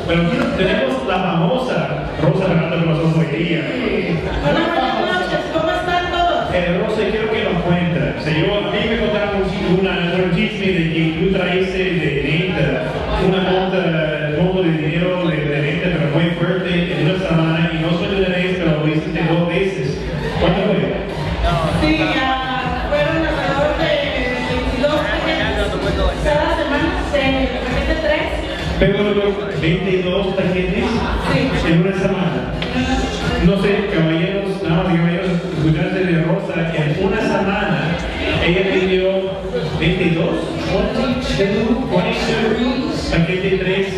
Bueno, tenemos la famosa Rosa Fernanda con nosotros hoy día. Hola, buenas noches, ¿cómo están todos? Rosa, quiero que nos cuentes. O sea, a mí me contaron un chisme de que tú traíste de renta un monto de dinero de renta, pero muy fuerte en una semana, y no solo una vez, pero lo hiciste 2 veces. ¿Cuánto fue? Sí, fueron alrededor de 22 paquetes cada semana, de paquete 3. Pero 22 paquetes en una semana. No sé, caballeros, nada más caballeros, escuchaste de Rosa, en una semana ella pidió 22 paquete 3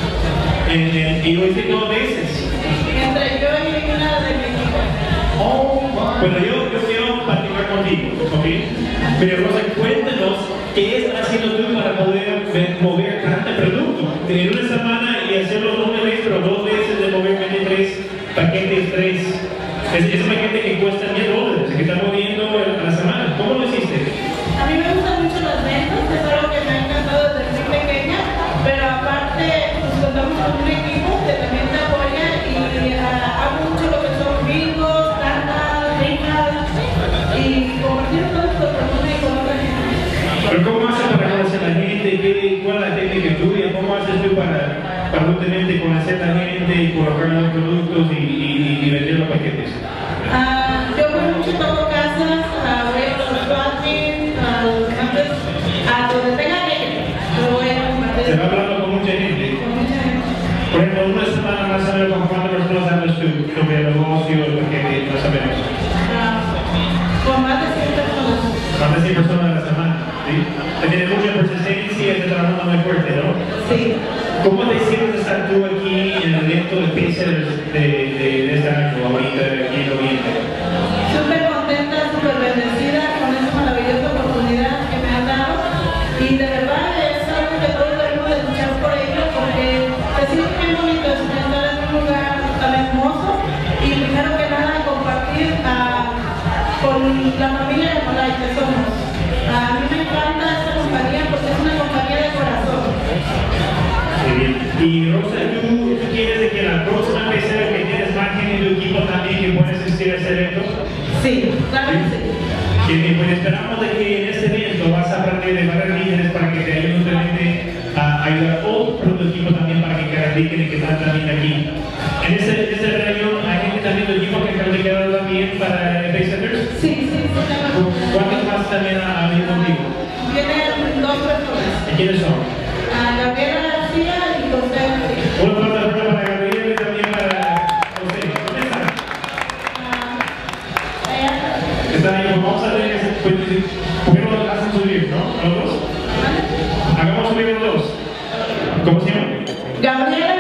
y lo hice 2 veces. Entre yo y una de mi equipo. Bueno, yo quiero platicar contigo, ¿ok? Pero Rosa, cuéntanos qué estás haciendo tú para poder mover tanto producto en una semana y hacerlo no una vez, pero 2 veces de mover paquetes 3. Ese paquete que cuesta $10, que está moviendo a la semana. ¿Cómo lo hiciste? A mí me gustan mucho las ventas, es algo que me ha encantado desde muy pequeña, pero aparte pues, contamos con un equipo que también te apoya y hago mucho lo que son bingos, tantas, ricas y compartir todo con una y con otra gente. Pero ¿cómo haces para conocer a la gente? ¿Cuál es la técnica tuya? ¿Cómo haces tú para justamente conocer a la gente y colocar los productos y vender los paquetes? Yo voy mucho, toco casas, voy a los squatting, a donde tenga gente, lo voy a compartir. Se va hablando con mucha gente. Por ejemplo, una semana más o menos, ¿con cuántas personas hablas tú sobre el negocio, porque no sabemos? Con más de 100 personas. Más de 100 personas a la semana, ¿sí? Te tiene mucha persistencia y estás trabajando muy fuerte, ¿no? Sí. ¿Cómo te sientes estar tú aquí en el evento de Pacers de este año, ahorita, aquí en noviembre? Súper contenta, súper bendecida con esa maravillosa oportunidad que me han dado y de verdad es algo que todos debemos de luchar por ello porque se siente bien bonito estar en un lugar tan hermoso y primero que nada compartir con la familia de Molay que somos. A mí me encanta esta compañía porque es una compañía de corazón. Muy bien. Y Rosa, ¿tú quieres de que la próxima vez que tienes más gente en tu equipo también que puedas asistir a este evento? Sí, claro que sí. Y pues esperamos de que en este evento vas a aprender de varios líderes para que te ayuden justamente a ayudar a otros equipos también para que califiquen y que están también aquí. En este reunión hay gente también del equipo que calificaron también para el Pacers. Sí. ¿Cuántos más también ha habido contigo? Vienen 2 personas. ¿Y quiénes son? Gabriela García y José García. Una plataforma para Gabriel y también para José. ¿Dónde están? Están ahí. Vamos a ver ¿por qué no los hacen subir, no? ¿Los dos? Hagamos subir los dos. ¿Cómo se llama? Gabriela